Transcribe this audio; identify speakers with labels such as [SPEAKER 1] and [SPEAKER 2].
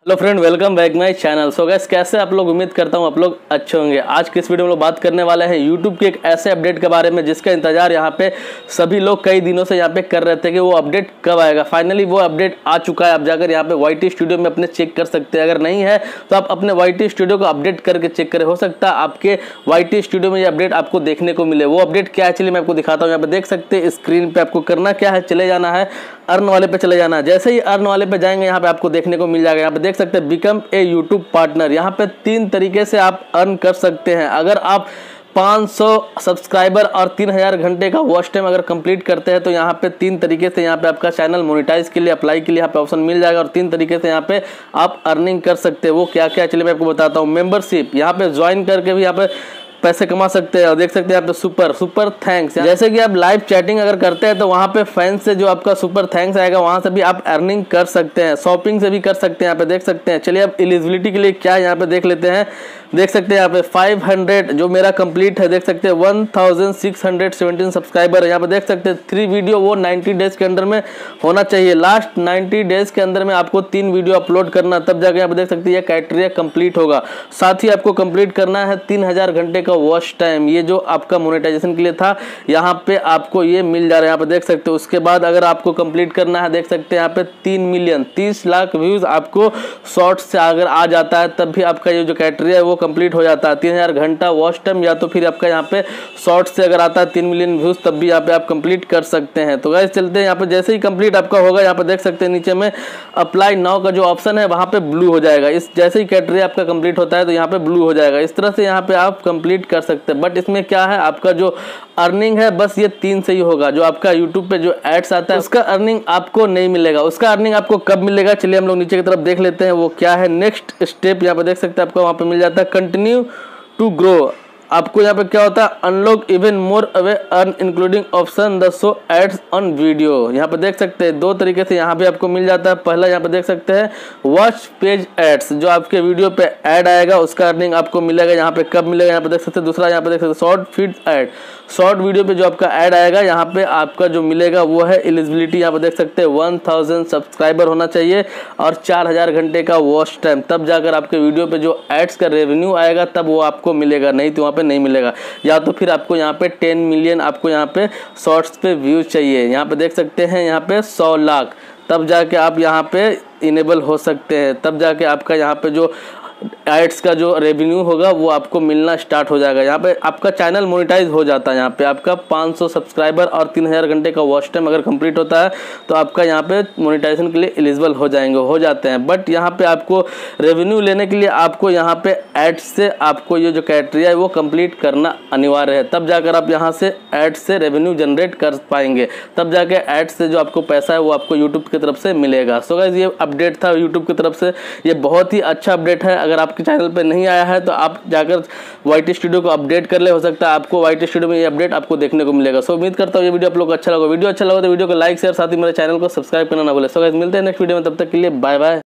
[SPEAKER 1] Hello friend, welcome back my channel. So guys, कैसे आप लोग? उम्मीद करता हूँ आप लोग अच्छे होंगे। आज की इस वीडियो में लोग बात करने वाले हैं यूट्यूब के एक ऐसे अपडेट के बारे में जिसका इंतजार यहाँ पे सभी लोग कई दिनों से यहाँ पे कर रहे थे कि वो अपडेट कब आएगा। फाइनली वो अपडेट आ चुका है। आप जाकर यहाँ पे YT स्टूडियो में अपने चेक कर सकते हैं। अगर नहीं है तो आप अपने YT स्टूडियो को अपडेट करके चेक करें। हो सकता है आपके YT स्टूडियो में ये अपडेट आपको देखने को मिले। वो अपडेट क्या है चलिए मैं आपको दिखाता हूँ। यहाँ पे देख सकते हैं स्क्रीन पे आपको करना क्या है, चले जाना है अर्न वाले पे चले जाना है। जैसे ही अर्न वाले पे जाएंगे यहाँ पे आपको देखने को मिल जाएगा। यहाँ पे देख सकते हैं बिकम ए यूट्यूब पार्टनर। यहाँ पे 3 तरीके से आप अर्न कर सकते हैं। अगर आप 500 सब्सक्राइबर और 3000 घंटे का वॉच टाइम अगर कंप्लीट करते हैं तो यहाँ पे 3 तरीके से यहाँ पे आपका चैनल मोनेटाइज के लिए अप्लाई के लिए यहाँ पे ऑप्शन मिल जाएगा और 3 तरीके से यहाँ पे आप अर्निंग कर सकते हैं। वो क्या क्या चलिए मैं आपको बताता हूँ। मेंबरशिप, यहाँ पे ज्वाइन करके भी यहाँ पे पैसे कमा सकते हैं और देख सकते हैं यहाँ पे सुपर थैंक्स। जैसे कि आप लाइव चैटिंग अगर करते हैं तो वहाँ पे फैंस से जो आपका सुपर थैंक्स आएगा वहाँ से भी आप अर्निंग कर सकते हैं। शॉपिंग से भी कर सकते हैं। यहाँ पे देख सकते हैं। चलिए अब एलिजिबिलिटी के लिए क्या है यहाँ पे देख लेते हैं। देख सकते हैं यहाँ पे 500 जो मेरा कंप्लीट है। देख सकते हैं 1617 सब्सक्राइबर है। यहाँ पे देख सकते हैं 3 वीडियो वो 90 डेज के अंदर में होना चाहिए। लास्ट 90 डेज के अंदर में आपको 3 वीडियो अपलोड करना, तब जाके यहाँ पे देख सकते हैं ये क्राइटेरिया कंप्लीट होगा। साथ ही आपको कंप्लीट करना है 3000 घंटे का वॉच टाइम। ये जो आपका मोनेटाइजेशन के लिए था यहाँ पे आपको ये मिल जा रहा है। यहाँ पे देख सकते हो। उसके बाद अगर आपको कंप्लीट करना है, देख सकते हैं यहाँ पे 3 मिलियन 30 लाख व्यूज आपको शॉर्ट्स से अगर आ जाता है तब भी आपका ये जो क्राइटेरिया है वो कंप्लीट हो जाता है। 3000 घंटा वॉच टाइम या तो फिर आपका यहाँ पे शॉर्ट्स से अगर आता है 3 मिलियन व्यूज तब भी यहाँ पे आप कंप्लीट कर सकते हैं। तो गाइस चलते हैं यहाँ पे। जैसे ही कंप्लीट आपका होगा यहाँ पे देख सकते हैं नीचे में अप्लाई नाउ का जो ऑप्शन है वहाँ पे ब्लू हो जाएगा। इस जैसे ही क्राइटेरिया आपका कंप्लीट होता है तो यहाँ पे ब्लू हो जाएगा। इस तरह से यहाँ पे आप कंप्लीट कर सकते हैं। बट इसमें क्या है, आपका जो अर्निंग है बस ये 3 से ही होगा। जो आपका यूट्यूब पे जो एड्स आता है उसका अर्निंग आपको नहीं मिलेगा। उसका अर्निंग आपको कब मिलेगा चलिए हम लोग नीचे की तरफ देख लेते हैं। वो क्या है नेक्स्ट स्टेप, यहाँ पे देख सकते हैं आपको वहाँ पे मिल जाता है कंटिन्यू टू ग्रो। आपको यहाँ पे क्या होता है, unlock even more ways earn including option the show ads on video. यहाँ पे देख सकते हैं 2 तरीके से यहाँ पे आपको मिल जाता है। पहला यहाँ पे देख सकते हैं वॉच पेज एड्स, जो आपके वीडियो पे ऐड आएगा उसका अर्निंग आपको मिलेगा। यहाँ पे कब मिलेगा यहाँ पे देख सकते हैं। दूसरा यहाँ पे देख सकते हैं short feed ad, short video पे जो आपका ऐड आएगा यहाँ पे आपका जो मिलेगा वो है एलिजिबिलिटी। यहाँ पे देख सकते हैं 1000 सब्सक्राइबर होना चाहिए और 4000 घंटे का वॉच टाइम, तब जाकर आपके वीडियो पे जो एड्स का रेवेन्यू आएगा तब वो आपको मिलेगा, नहीं तो वहाँ पे नहीं मिलेगा। या तो फिर आपको यहाँ पे 10 मिलियन आपको यहाँ पे शॉर्ट्स पे व्यूज चाहिए। यहाँ पे देख सकते हैं यहाँ पे 100 लाख, तब जाके आप यहाँ पे इनेबल हो सकते हैं। तब जाके आपका यहाँ पे जो एड्स का जो रेवेन्यू होगा वो आपको मिलना स्टार्ट हो जाएगा। यहाँ पे आपका चैनल मोनेटाइज हो जाता है। यहाँ पे आपका 500 सब्सक्राइबर और 3000 घंटे का वॉच टाइम अगर कंप्लीट होता है तो आपका यहाँ पे मोनेटाइजेशन के लिए एलिजिबल हो जाते हैं। बट यहाँ पे आपको रेवेन्यू लेने के लिए आपको यहाँ पे एड्स से आपको ये जो क्राइटेरिया है वो कंप्लीट करना अनिवार्य है। तब जाकर आप यहाँ से एड्स से रेवेन्यू जनरेट कर पाएंगे। तब जाके एड्स से जो आपको पैसा है वो आपको यूट्यूब की तरफ से मिलेगा। सो गाइस ये अपडेट था यूट्यूब की तरफ से। ये बहुत ही अच्छा अपडेट है। अगर आपके चैनल पे नहीं आया है तो आप जाकर YT स्टूडियो को अपडेट कर ले। हो सकता है आपको YT स्टूडियो में ये अपडेट आपको देखने को मिलेगा। सो उम्मीद करता हूँ ये वीडियो आप लोग को अच्छा लगा। वीडियो अच्छा लगा तो वीडियो को लाइक शेयर साथ ही मेरे चैनल को सब्सक्राइब करना ना भूलें। सो गाइस मिलते हैं नेक्स्ट वीडियो में, तब तक के लिए बाय बाय।